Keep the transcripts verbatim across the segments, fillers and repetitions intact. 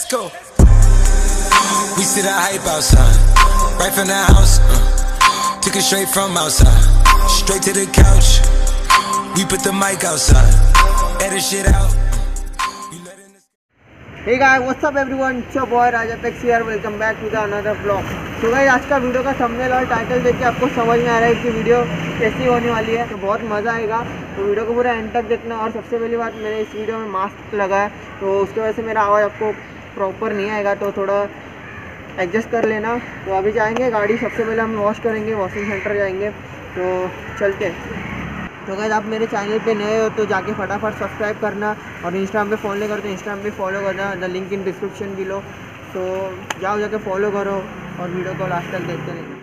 Let's go. We see the hype outside, right from the house. Uh, took it straight from outside, straight to the couch. We put the mic outside, edit shit out. Hey guys, what's up everyone? It's your boy Raj Apex here. Welcome back to the another vlog. So guys, आज का video का thumbnail और title देख के आपको समझ में आ रहा है कि वीडियो कैसी होने वाली है। तो बहुत मज़ा आएगा, तो वीडियो को पूरा एंड तक देखना। और सबसे पहली बात, मैंने इस वीडियो में मास्क लगाया, तो उसकी वजह से मेरा आवाज़ आपको प्रॉपर नहीं आएगा, तो थोड़ा एडजस्ट कर लेना। तो अभी जाएंगे गाड़ी, सबसे पहले हम वॉश करेंगे, वॉशिंग सेंटर जाएंगे। तो चलते हैं। तो गाइस, आप मेरे चैनल पे नए हो तो जाके फटाफट सब्सक्राइब करना, और इंस्टाग्राम पे फॉलो करते हैं, इंस्टाग्राम पे फॉलो करना, the link in description below. तो जाओ जाके फॉलो करो और वीडियो को लास्ट तक देखते रहना।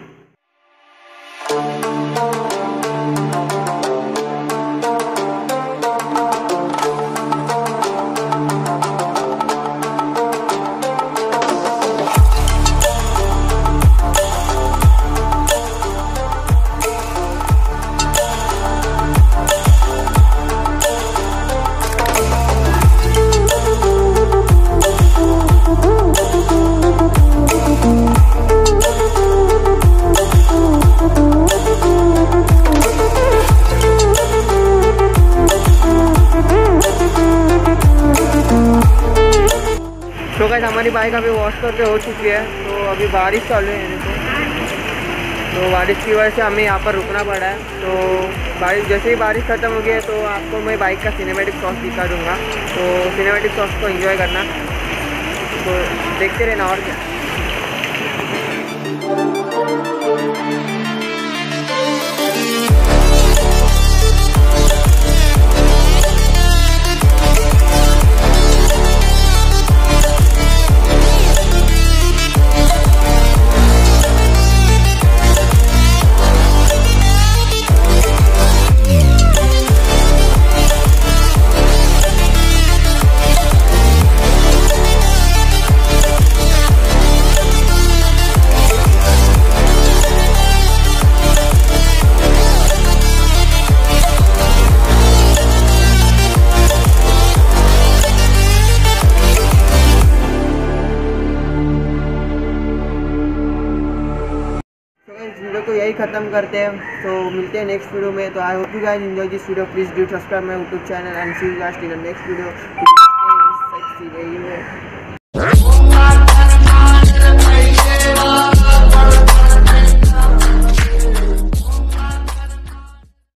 तो गाइस, हमारी बाइक अभी वॉश करके हो चुकी है। तो अभी बारिश चालू है देखो, तो बारिश की वजह से हमें यहाँ पर रुकना पड़ा है। तो बारिश जैसे ही बारिश ख़त्म हो गई है, तो आपको मैं बाइक का सिनेमैटिक शॉट दिखा दूँगा। तो सिनेमैटिक शॉट को एंजॉय करना, तो देखते रहना। और क्या, वीडियो को यही ख़त्म करते हैं। तो मिलते हैं नेक्स्ट वीडियो में। तो I hope you guys enjoy this video. Please do subscribe my YouTube channel and see you guys in the next video.